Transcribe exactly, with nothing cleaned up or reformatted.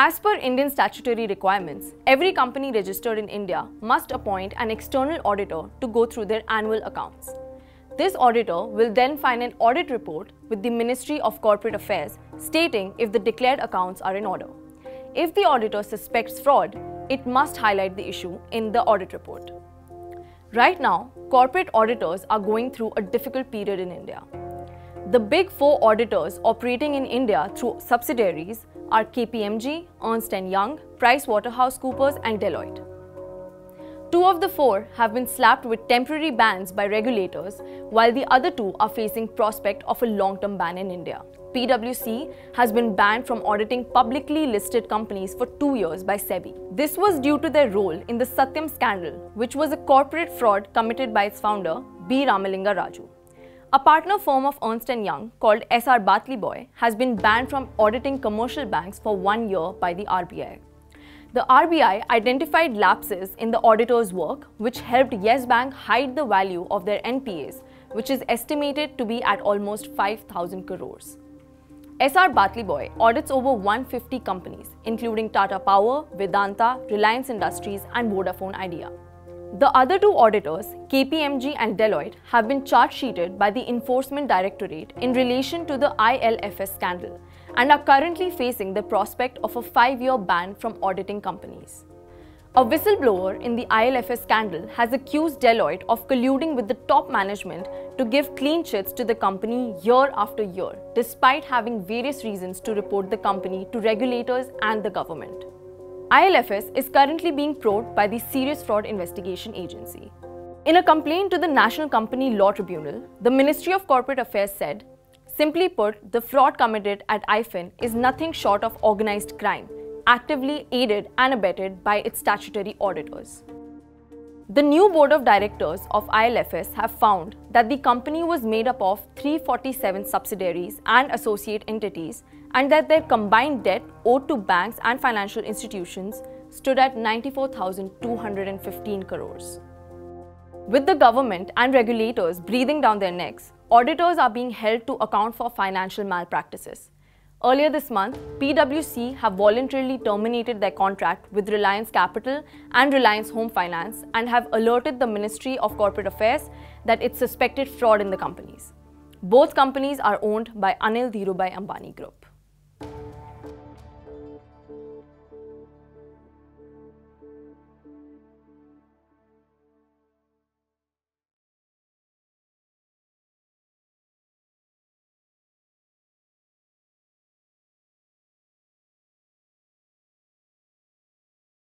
As per Indian statutory requirements, every company registered in India must appoint an external auditor to go through their annual accounts. This auditor will then file an audit report with the Ministry of Corporate Affairs stating if the declared accounts are in order. If the auditor suspects fraud, it must highlight the issue in the audit report. Right now, corporate auditors are going through a difficult period in India. The big four auditors operating in India through subsidiaries are K P M G, Ernst Young, PricewaterhouseCoopers and Deloitte. Two of the four have been slapped with temporary bans by regulators, while the other two are facing prospect of a long-term ban in India. P W C has been banned from auditing publicly listed companies for two years by SEBI. This was due to their role in the Satyam scandal, which was a corporate fraud committed by its founder, B. Ramalinga Raju. A partner firm of Ernst Young called S R Batliboy has been banned from auditing commercial banks for one year by the R B I. The R B I identified lapses in the auditor's work, which helped Yes Bank hide the value of their N P As, which is estimated to be at almost five thousand crores. S R Batliboy audits over one hundred fifty companies, including Tata Power, Vedanta, Reliance Industries and Vodafone Idea. The other two auditors, K P M G and Deloitte, have been charge-sheeted by the Enforcement Directorate in relation to the I L F S scandal and are currently facing the prospect of a five-year ban from auditing companies. A whistleblower in the I L F S scandal has accused Deloitte of colluding with the top management to give clean chits to the company year after year, despite having various reasons to report the company to regulators and the government. I L F S is currently being probed by the Serious Fraud Investigation Agency. In a complaint to the National Company Law Tribunal, the Ministry of Corporate Affairs said, simply put, the fraud committed at I F I N is nothing short of organized crime, actively aided and abetted by its statutory auditors. The new board of directors of I L F S have found that the company was made up of three hundred forty-seven subsidiaries and associate entities, and that their combined debt owed to banks and financial institutions stood at ninety-four thousand two hundred fifteen crores. With the government and regulators breathing down their necks, auditors are being held to account for financial malpractices. Earlier this month, P W C have voluntarily terminated their contract with Reliance Capital and Reliance Home Finance and have alerted the Ministry of Corporate Affairs that it suspected fraud in the companies. Both companies are owned by Anil Dhirubhai Ambani Group.